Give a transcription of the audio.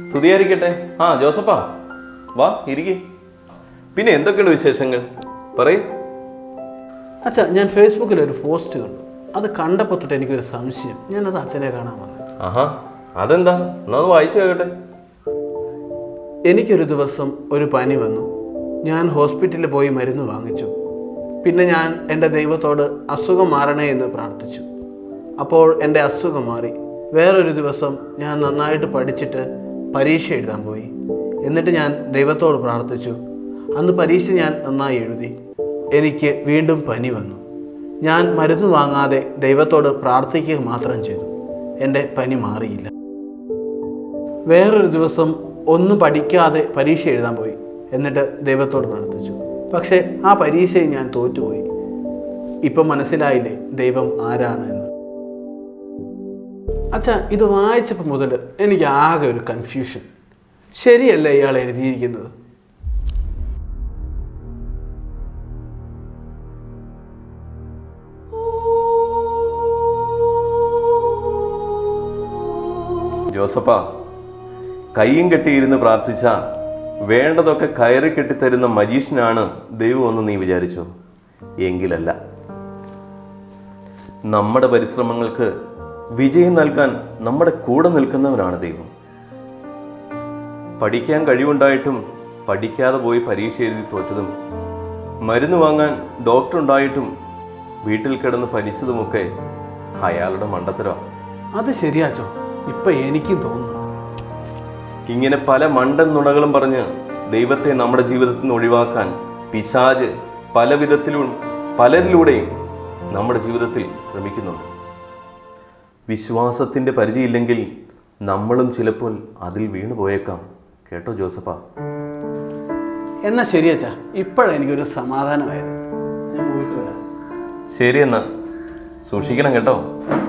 സ്തുതിയായിരിക്കട്ടെ. ജോസപ്പാ, വാ ഇരിക്കെ. പിന്നെ എന്തൊക്കെയുണ്ട് വിശേഷങ്ങൾ? പറയ്. അച്ഛാ, ഞാൻ ഫേസ്ബുക്കിൽ ഒരു പോസ്റ്റ് കണ്ടു. അത് കണ്ടപ്പോൾ തൊട്ട് എനിക്കൊരു സംശയം. ഞാനത് അച്ഛനെ കാണാൻ വന്നത്. അതെന്താ? എന്നാ വായിച്ചു കേൾക്കട്ടെ. എനിക്കൊരു ദിവസം ഒരു പനി വന്നു. ഞാൻ ഹോസ്പിറ്റലിൽ പോയി മരുന്ന് വാങ്ങിച്ചു. പിന്നെ ഞാൻ എൻ്റെ ദൈവത്തോട് അസുഖം മാറണേ എന്ന് പ്രാർത്ഥിച്ചു. അപ്പോൾ എൻ്റെ അസുഖം മാറി. വേറൊരു ദിവസം ഞാൻ നന്നായിട്ട് പഠിച്ചിട്ട് പരീക്ഷ എഴുതാൻ പോയി. എന്നിട്ട് ഞാൻ ദൈവത്തോട് പ്രാർത്ഥിച്ചു. അന്ന് പരീക്ഷ ഞാൻ നന്നായി എഴുതി. എനിക്ക് വീണ്ടും പനി വന്നു. ഞാൻ മരുന്ന് വാങ്ങാതെ ദൈവത്തോട് പ്രാർത്ഥിക്കുക മാത്രം ചെയ്തു. എൻ്റെ പനി മാറിയില്ല. വേറൊരു ദിവസം ഒന്നും പഠിക്കാതെ പരീക്ഷ എഴുതാൻ പോയി. എന്നിട്ട് ദൈവത്തോട് പ്രാർത്ഥിച്ചു. പക്ഷേ ആ പരീക്ഷയിൽ ഞാൻ തോറ്റുപോയി. ഇപ്പം മനസ്സിലായില്ലേ ദൈവം ആരാണ് എന്ന്? അച്ഛാ, ഇത് വായിച്ചപ്പോൾ മുതൽ എനിക്ക് ആകെ ഒരു കൺഫ്യൂഷൻ. ശരിയല്ല ഇയാൾ എഴുതിയിരിക്കുന്നത്. ജോസപ്പാ, കയ്യും കെട്ടിയിരുന്ന് പ്രാർത്ഥിച്ച വേണ്ടതൊക്കെ കയറി കെട്ടിത്തരുന്ന മജീഷ്യനാണ് ദൈവമെന്ന് നീ വിചാരിച്ചോ? എങ്കിലല്ല. നമ്മുടെ പരിശ്രമങ്ങൾക്ക് വിജയം നൽകാൻ നമ്മുടെ കൂടെ നിൽക്കുന്നവനാണ് ദൈവം. പഠിക്കാൻ കഴിവുണ്ടായിട്ടും പഠിക്കാതെ പോയി പരീക്ഷ എഴുതി തോറ്റതും, മരുന്ന് വാങ്ങാൻ ഡോക്ടർ ഉണ്ടായിട്ടും വീട്ടിൽ കിടന്ന് പനിച്ചതുമൊക്കെ അയാളുടെ മണ്ടത്തരമാണ്. അത് ശരിയാച്ചോ, ഇപ്പം എനിക്കും തോന്നുന്നു. ഇങ്ങനെ പല മണ്ടൻ നുണകളും പറഞ്ഞ് ദൈവത്തെ നമ്മുടെ ജീവിതത്തിൽ നിന്ന് ഒഴിവാക്കാൻ പിശാച് പല വിധത്തിലും പലരിലൂടെയും നമ്മുടെ ജീവിതത്തിൽ ശ്രമിക്കുന്നുണ്ട്. വിശ്വാസത്തിൻ്റെ പരിചയമില്ലെങ്കിൽ നമ്മളും ചിലപ്പോൾ അതിൽ വീണു പോയേക്കാം. കേട്ടോ ജോസപ്പാ? എന്നാ ശരിയച്ചാ, ഇപ്പോഴാണ് എനിക്കൊരു സമാധാനമായത്. ഞാൻ പോയിട്ട് വരാം. ശരി, എന്നാ സൂക്ഷിക്കണം കേട്ടോ.